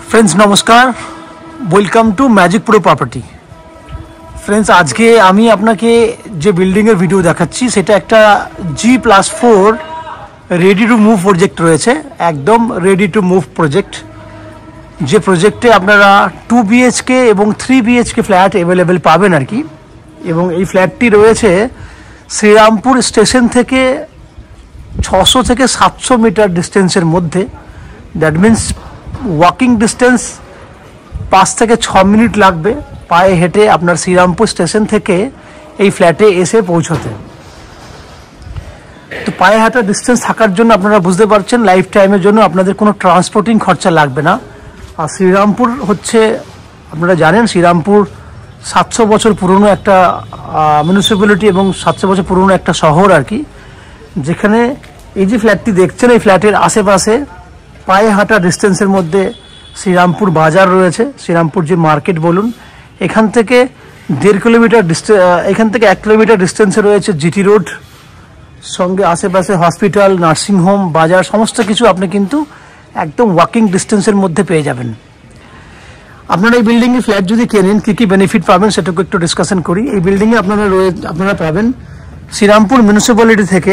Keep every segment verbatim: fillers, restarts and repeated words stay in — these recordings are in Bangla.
फ्रेंड्स नमस्कार, welcome to magic pro property. Friends आज के आमी आपनाके जे बिल्डिंगेर भिडियो देखाच्छि सेटा एकटा G plus four ready to move project रयेछे, एकदम रेडी टू मुव प्रोजेक्ट। जे प्रोजेक्टे आपनारा टू बीएचके एबं थ्री बीएचके फ्लैट अवेलेबल पाबेन आर कि। एबं एई फ्लैटटी रयेछे श्रीरामपुर स्टेशन थेके छशो थेके सातशो मीटार डिस्टेंसर मध्य। दैट मीन्स वॉकिंग डिस्टेंस पाँच থেকে छः मिनट लागবে पाए हेঁটে আপনার শ্রীরামপুর স্টেশন থেকে এই ফ্ল্যাটে এসে পৌঁছতে। তো পায়ে হাঁটা ডিস্টেন্স থাকার জন্য আপনারা বুঝতে পারছেন লাইফ টাইমের জন্য আপনাদের কোনো ট্রান্সপোর্টিং খরচা লাগবে না। আর শ্রীরামপুর হচ্ছে আপনারা জানেন শ্রীরামপুর সাতশো বছর পুরনো একটা মিউনিসিপ্যালিটি এবং সাতশো বছর পুরনো একটা শহর আর কি, যেখানে এই যে ফ্ল্যাটটি দেখছেন এই ফ্ল্যাটের আশেপাশে পায়ে হাঁটা ডিস্টেন্সের মধ্যে শ্রীরামপুর বাজার রয়েছে। শ্রীরামপুর যে মার্কেট বলুন, এখান থেকে দেড় কিলোমিটার ডিস্টে এখান থেকে এক কিলোমিটার ডিস্টেন্সে রয়েছে জিটি রোড, সঙ্গে আশেপাশে হসপিটাল, নার্সিংহোম, বাজার সমস্ত কিছু আপনি কিন্তু একদম ওয়াকিং ডিস্টেন্সের মধ্যে পেয়ে যাবেন। আপনারা এই বিল্ডিংয়ে ফ্ল্যাট যদি কেনেন কী কী বেনিফিট পাবেন সেটাকে একটু ডিসকাশন করি। এই বিল্ডিংয়ে আপনারা রয়ে আপনারা পাবেন শ্রীরামপুর মিউনিসিপ্যালিটি থেকে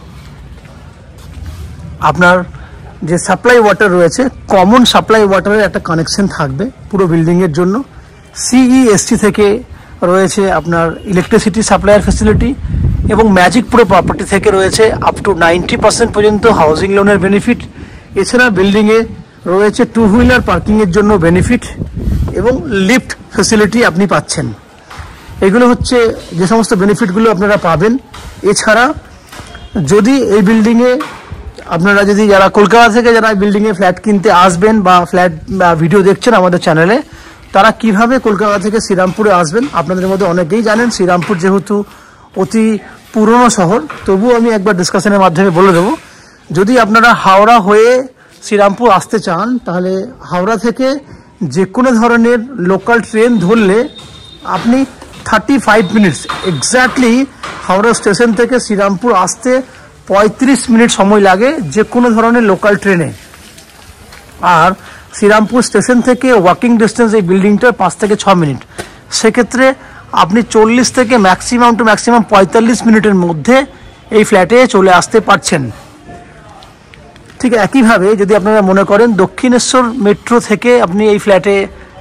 আপনার যে সাপ্লাই ওয়াটার রয়েছে, কমন সাপ্লাই ওয়াটারের একটা কানেকশন থাকবে পুরো বিল্ডিংয়ের জন্য। সিইএসটি থেকে রয়েছে আপনার ইলেকট্রিসিটি সাপ্লাইয়ের ফ্যাসিলিটি এবং ম্যাজিক প্রো প্রপার্টি থেকে রয়েছে আপ টু নাইনটি পার্সেন্ট পর্যন্ত হাউজিং লোনের বেনিফিট। এছাড়া বিল্ডিংয়ে রয়েছে টু হুইলার পার্কিংয়ের জন্য বেনিফিট এবং লিফট ফ্যাসিলিটি আপনি পাচ্ছেন। এগুলো হচ্ছে যে সমস্ত বেনিফিটগুলো আপনারা পাবেন। এছাড়া যদি এই বিল্ডিংয়ে আপনারা যদি যারা কলকাতা থেকে যারা বিল্ডিংয়ে ফ্ল্যাট কিনতে আসবেন বা ফ্ল্যাট ভিডিও দেখছেন আমাদের চ্যানেলে, তারা কিভাবে কলকাতা থেকে শ্রীরামপুরে আসবেন আপনাদের মধ্যে অনেকেই জানেন। শ্রীরামপুর যেহেতু অতি পুরনো শহর, তবুও আমি একবার ডিসকাশনের মাধ্যমে বলে দেবো। যদি আপনারা হাওড়া হয়ে শ্রীরামপুর আসতে চান তাহলে হাওড়া থেকে যে কোনো ধরনের লোকাল ট্রেন ধরলে আপনি thirty five minutes exactly Howrah station থেকে শ্রীরামপুর আসতে পঁয়ত্রিশ মিনিট সময় লাগে যে কোনো ধরনের লোকাল ট্রেনে। আর শ্রীরামপুর স্টেশন থেকে ওয়াকিং ডিস্টেন্স এই বিল্ডিংটার পাঁচ থেকে ছ মিনিট। সেক্ষেত্রে আপনি চল্লিশ থেকে ম্যাক্সিমাম টু ম্যাক্সিমাম পঁয়তাল্লিশ মিনিটের মধ্যে এই ফ্ল্যাটে চলে আসতে পারছেন। ঠিক একইভাবে যদি আপনারা মনে করেন দক্ষিণেশ্বর মেট্রো থেকে আপনি এই ফ্ল্যাটে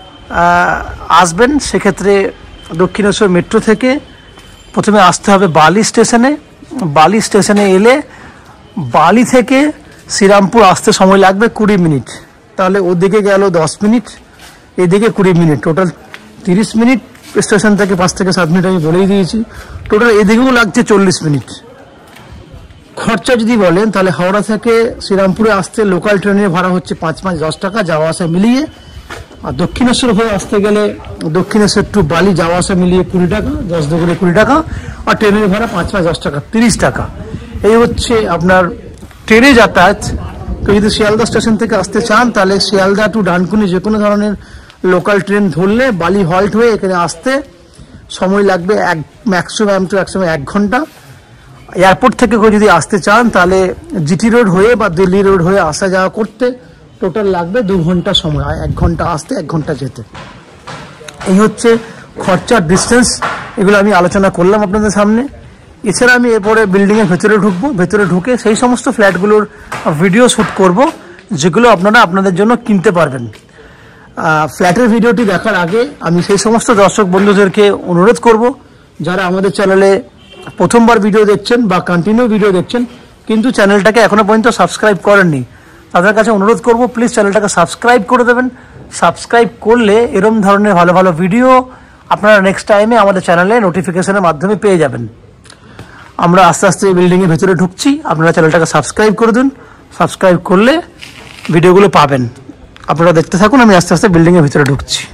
আসবেন, সেক্ষেত্রে দক্ষিণেশ্বর মেট্রো থেকে প্রথমে আসতে হবে বালি স্টেশনে। বালি স্টেশনে এলে বালি থেকে শ্রীরামপুর আসতে সময় লাগবে কুড়ি মিনিট। তাহলে ওদিকে গেল দশ মিনিট, এদিকে কুড়ি মিনিট, টোটাল তিরিশ মিনিট। স্টেশন থেকে পাঁচ থেকে সাত মিনিট আমি বলেই দিয়েছি। টোটাল এদিকেও লাগছে চল্লিশ মিনিট। খরচা যদি বলেন তাহলে হাওড়া থেকে শ্রীরামপুরে আসতে লোকাল ট্রেনের ভাড়া হচ্ছে পাঁচ পাঁচ দশ টাকা যাওয়া আসা মিলিয়ে। আর দক্ষিণেশ্বর হয়ে আসতে গেলে দক্ষিণেশ্বর টু বালি যাওয়া আসা মিলিয়ে কুড়ি টাকা, দশ দুগুণে কুড়ি টাকা। আর ট্রেনের ভাড়া পাঁচ পাঁচ দশ টাকা তিরিশ টাকা। এই হচ্ছে আপনার ট্রেনে যাতায়াত। তো যদি শিয়ালদা স্টেশন থেকে আসতে চান তাহলে শিয়ালদা টু ডানকুনি যে কোনো ধরনের লোকাল ট্রেন ধরলে বালি হল্ট হয়ে এখানে আসতে সময় লাগবে এক ম্যাক্সিমাম টু একসময় এক ঘন্টা। এয়ারপোর্ট থেকে যদি আসতে চান তাহলে জিটি রোড হয়ে বা দিল্লি রোড হয়ে আসা যাওয়া করতে টোটাল লাগবে দু ঘন্টা সময়, এক ঘন্টা আসতে এক ঘন্টা যেতে। এই হচ্ছে খরচার ডিস্টেন্স, এগুলো আমি আলোচনা করলাম আপনাদের সামনে। এছাড়া আমি এরপরে বিল্ডিংয়ের ভেতরে ঢুকবো, ভেতরে ঢুকে সেই সমস্ত ফ্ল্যাটগুলোর ভিডিও শ্যুট করব যেগুলো আপনারা আপনাদের জন্য কিনতে পারবেন। ফ্ল্যাটের ভিডিওটি দেখার আগে আমি সেই সমস্ত দর্শক বন্ধুদেরকে অনুরোধ করব যারা আমাদের চ্যানেলে প্রথমবার ভিডিও দেখছেন বা কন্টিনিউ ভিডিও দেখছেন কিন্তু চ্যানেলটাকে এখনও পর্যন্ত সাবস্ক্রাইব করেননি, তাদের কাছে অনুরোধ করব প্লিজ চ্যানেলটাকে সাবস্ক্রাইব করে দেবেন। সাবস্ক্রাইব করলে এরকম ধরনের ভালো ভালো ভিডিও আপনারা নেক্সট টাইমে আমাদের চ্যানেলে নোটিফিকেশনের মাধ্যমে পেয়ে যাবেন। আমরা আস্তে আস্তে এই বিল্ডিংয়ের ভেতরে ঢুকছি, আপনারা চ্যানেলটাকে সাবস্ক্রাইব করে দিন। সাবস্ক্রাইব করলে ভিডিওগুলো পাবেন। আপনারা দেখতে থাকুন, আমি আস্তে আস্তে বিল্ডিংয়ের ভিতরে ঢুকছি।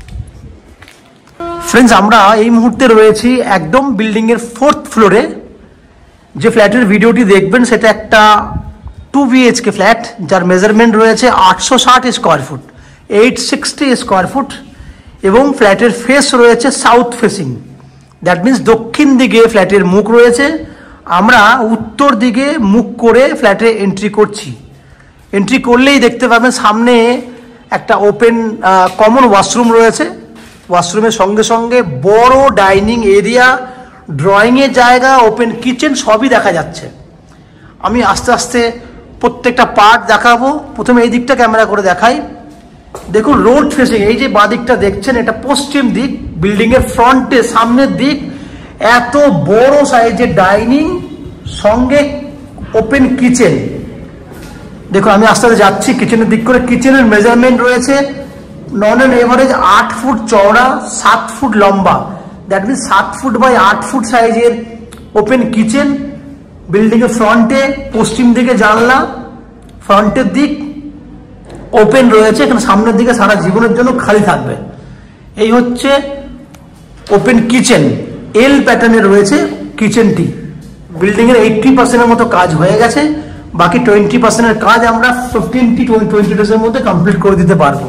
ফ্রেন্ডস আমরা এই মুহূর্তে রয়েছি একদম বিল্ডিংয়ের ফোর্থ ফ্লোরে। যে ফ্ল্যাটের ভিডিওটি দেখবেন সেটা একটা টু বিএইচকে ফ্ল্যাট, যার মেজারমেন্ট রয়েছে আটশো ষাট square foot, eight sixty square foot এবং ফ্ল্যাটের ফেস রয়েছে সাউথ ফেসিং। দ্যাট মিন্স দক্ষিণ দিকে ফ্ল্যাটের মুখ রয়েছে, আমরা উত্তর দিকে মুখ করে ফ্ল্যাটে এন্ট্রি করছি। এন্ট্রি করলেই দেখতে পাবেন সামনে একটা ওপেন কমন ওয়াশরুম রয়েছে। ওয়াশরুমের সঙ্গে সঙ্গে বড় ডাইনিং এরিয়া, ড্রয়িংয়ের জায়গা, ওপেন কিচেন সবই দেখা যাচ্ছে। আমি আস্তে আস্তে প্রত্যেকটা পার্ট দেখাবো। প্রথমে এই দিকটা ক্যামেরা করে দেখাই। দেখুন রোড ফেসিং, এই যে বাঁ দিকটা দেখছেন এটা পশ্চিম দিক, বিল্ডিংয়ের ফ্রন্টে সামনের দিক এত বড় সাইজের ডাইনিং সঙ্গে ওপেন কিচেন। দেখুন আমি আস্তে আস্তে যাচ্ছি কিচেনের দিক করে। কিচেনের মেজারমেন্ট রয়েছে নন অ্যান্ড এভারেজ আট ফুট চওড়া, সাত ফুট লম্বা। দ্যাট মিনস সাত ফুট বাই আট ফুট সাইজের ওপেন কিচেন। বিল্ডিংয়ের ফ্রন্টে পশ্চিম দিকে জানলা, ফ্রন্টের দিক ওপেন রয়েছে, এখানে সামনের দিকে সারা জীবনের জন্য খালি থাকবে। এই হচ্ছে ওপেন কিচেন, এল প্যাটার্নে রয়েছে কিচেনটি। বিল্ডিংয়ের এইট্টি পার্সেন্টের মতো কাজ হয়ে গেছে, বাকি টোয়েন্টি পার্সেন্টের কাজ আমরা ফিফটিনটি টোয়েন্টি ডেজের মধ্যে কমপ্লিট করে দিতে পারবো।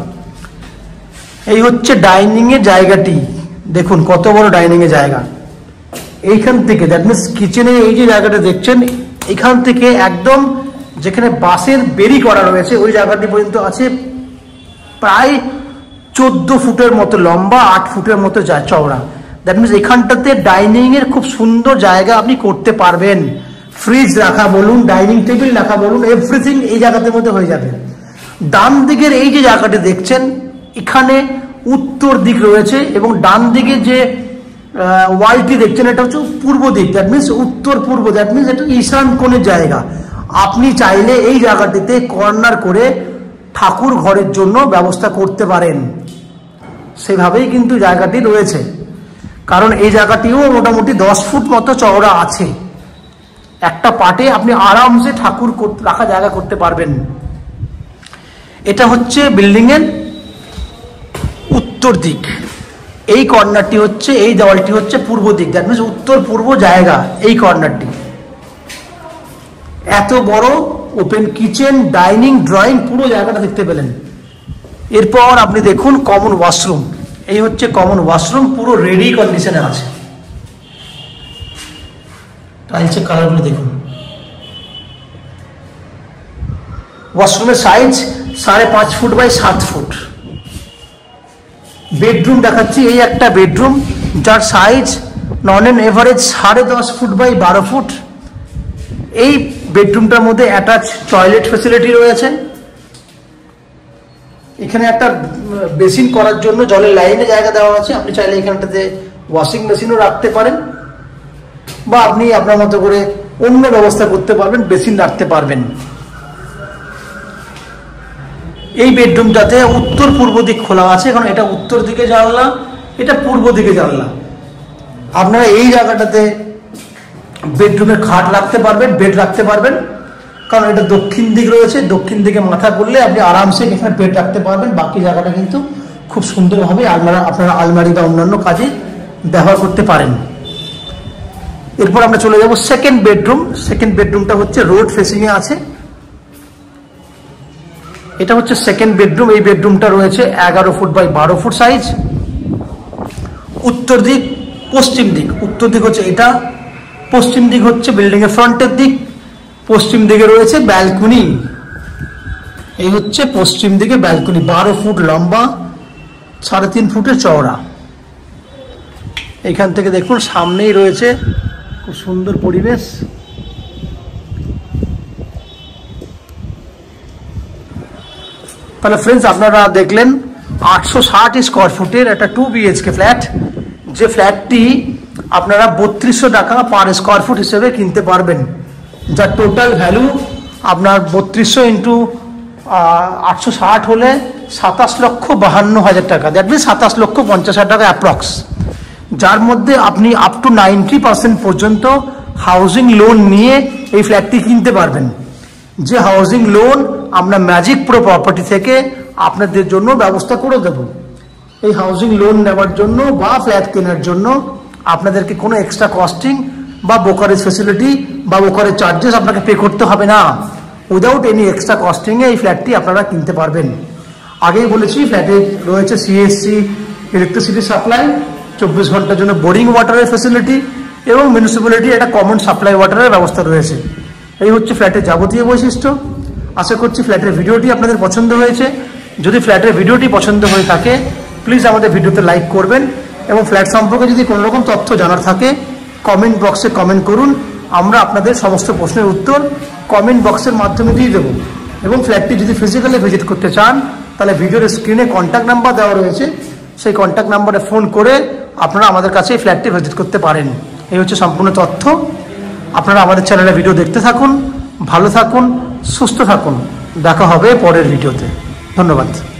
এই হচ্ছে ডাইনিংয়ের জায়গাটি, দেখুন কত বড় ডাইনিংয়ের জায়গা। এইখান থেকে দ্যাট মিনস কিচেনে এই যে জায়গাটা দেখছেন, এখান থেকে একদম যেখানে বাঁশের বেরি করা রয়েছে ওই জায়গাটি পর্যন্ত আছে প্রায় চোদ্দ ফুটের মতো লম্বা, আট ফুটের মতো চওড়া। দ্যাট মিনস এখানটাতে ডাইনিংয়ের খুব সুন্দর জায়গা আপনি করতে পারবেন। ফ্রিজ রাখা বলুন, ডাইনিং টেবিল রাখা বলুন, এভরিথিং এই জায়গাটার মধ্যে হয়ে যাবে। ডান দিকের এই যে জায়গাটি দেখছেন, এখানে উত্তর দিক রয়েছে এবং ডান দিকে যে ওয়ালটি দেখছেন এটা হচ্ছে পূর্ব দিক। দ্যাট মিনস উত্তর পূর্ব, দ্যাট মিনস এটা ঈশান কোণের জায়গা। আপনি চাইলে এই জায়গাটিতে কর্নার করে ঠাকুর ঘরের জন্য ব্যবস্থা করতে পারেন। সেভাবেই কিন্তু জায়গাটি রয়েছে, কারণ এই জায়গাটিও মোটামুটি দশ ফুট মতো চওড়া আছে। একটা পাটে আপনি আরামসে ঠাকুর রাখা জায়গা করতে পারবেন। এটা হচ্ছে বিল্ডিংয়ের উত্তর দিক, এই কর্নারটি হচ্ছে, এই দেওয়ালটি হচ্ছে পূর্ব দিক। দ্যাট মিনস উত্তর পূর্ব জায়গা এই কর্নারটি। এত বড় ওপেন কিচেন, ডাইনিং, ড্রয়িং পুরো জায়গাটা দেখতে পেলেন। এরপর আপনি দেখুন কমন ওয়াশরুম। এই হচ্ছে কমন ওয়াশরুম, পুরো রেডি কন্ডিশনে আছে। টাইলসের কালারগুলো দেখুন। ওয়াশরুমের সাইজ সাড়ে পাঁচ ফুট বাই সাত ফুট। বেডরুম দেখাচ্ছি, এই একটা বেডরুম যার সাইজ নন অ্যান্ড এভারেজ সাড়ে দশ ফুট বাই বারো ফুট। এই বেডরুমটার মধ্যে অ্যাটাচ টয়লেট ফেসিলিটি রয়েছে। এখানে একটা বেসিন করার জন্য জলের লাইনে জায়গা দেওয়া আছে। আপনি চাইলে এখানটাতে ওয়াশিং মেশিনও রাখতে পারেন, বা আপনি আপনার মতো করে অন্য ব্যবস্থা করতে পারবেন, বেসিন রাখতে পারবেন। এই বেডরুমটাতে উত্তর পূর্ব দিক খোলা আছে, কারণ এটা উত্তর দিকে জানলা, এটা পূর্ব দিকে জানলা। আপনারা এই জায়গাটাতে বেডরুমে খাট রাখতে পারবেন, বেড রাখতে পারবেন, কারণ এটা দক্ষিণ দিক রয়েছে। দক্ষিণ দিকে মাথা করলে আপনি আরামসে এখানে বেড রাখতে পারবেন। বাকি জায়গাটা কিন্তু খুব সুন্দরভাবে আলমারা, আপনারা আলমারি বা অন্যান্য কাজে ব্যবহার করতে পারেন। এরপর আমরা চলে যাব সেকেন্ড বেডরুম। সেকেন্ড বেডরুমটা হচ্ছে রোড ফেসিংয়ে আছে। এটা হচ্ছে সেকেন্ড বেডরুম। এই বেডরুমটা রয়েছে এগারো ফুট বাই বারো ফুট সাইজ। উত্তর দিক, পশ্চিম দিক। উত্তর দিক হচ্ছে এটা, পশ্চিম দিক হচ্ছে বিল্ডিং এর ফ্রন্টের দিক। পশ্চিম দিকে রয়েছে ব্যালকনি। এই হচ্ছে পশ্চিম দিকে ব্যালকনি, বারো ফুট লম্বা, সাড়ে তিন ফুটের চওড়া। এখান থেকে দেখুন সামনেই রয়েছে খুব সুন্দর পরিবেশ। তাহলে ফ্রেন্ডস আপনারা দেখলেন আটশো ষাট স্কোয়ার ফুটের একটা টু বিএইচকে ফ্ল্যাট, যে ফ্ল্যাটটি আপনারা বত্রিশশো টাকা পার স্কোয়ার ফুট হিসেবে কিনতে পারবেন, যার টোটাল ভ্যালু আপনার বত্রিশশো ইন্টু আটশো ষাট হলে সাতাশ লক্ষ বাহান্ন হাজার টাকা। দ্যাট মিনস সাতাশ লক্ষ পঞ্চাশ হাজার টাকা অ্যাপ্রক্স, যার মধ্যে আপনি আপ টু নাইনটি পার্সেন্ট পর্যন্ত হাউজিং লোন নিয়ে এই ফ্ল্যাটটি কিনতে পারবেন। যে হাউজিং লোন আমরা ম্যাজিক প্রো প্রপার্টি থেকে আপনাদের জন্য ব্যবস্থা করে দেব। এই হাউজিং লোন নেওয়ার জন্য বা ফ্ল্যাট কেনার জন্য আপনাদেরকে কোনো এক্সট্রা কস্টিং বা ব্রোকারেজ ফেসিলিটি বা ব্রোকারেজ চার্জেস আপনাকে পে করতে হবে না। উইদাউট এনি এক্সট্রা কস্টিংয়ে এই ফ্ল্যাটটি আপনারা কিনতে পারবেন। আগেই বলেছি ফ্ল্যাটে রয়েছে সিএসসি ইলেকট্রিসিটি সাপ্লাই, চব্বিশ ঘন্টার জন্য বোরিং ওয়াটারের ফেসিলিটি এবং মিউনিসিপ্যালিটির একটা কমন সাপ্লাই ওয়াটারের ব্যবস্থা রয়েছে। এই হচ্ছে ফ্ল্যাটের যাবতীয় বৈশিষ্ট্য। আশা করছি ফ্ল্যাটের ভিডিওটি আপনাদের পছন্দ হয়েছে। যদি ফ্ল্যাটের ভিডিওটি পছন্দ হয়ে থাকে প্লিজ আমাদের ভিডিওতে লাইক করবেন এবং ফ্ল্যাট সম্পর্কে যদি কোনো রকম তথ্য জানার থাকে কমেন্ট বক্সে কমেন্ট করুন। আমরা আপনাদের সমস্ত প্রশ্নের উত্তর কমেন্ট বক্সের মাধ্যমে দিয়ে দেবো। এবং ফ্ল্যাটটি যদি ফিজিক্যালি ভিজিট করতে চান তাহলে ভিডিওর স্ক্রিনে কন্ট্যাক্ট নাম্বার দেওয়া রয়েছে, সেই কন্ট্যাক্ট নাম্বারে ফোন করে আপনারা আমাদের কাছে এই ফ্ল্যাটটি ভিজিট করতে পারেন। এই হচ্ছে সম্পূর্ণ তথ্য। আপনারা আমাদের চ্যানেলে ভিডিও দেখতে থাকুন, ভালো থাকুন, সুস্থ থাকুন। দেখা হবে পরের ভিডিওতে। ধন্যবাদ।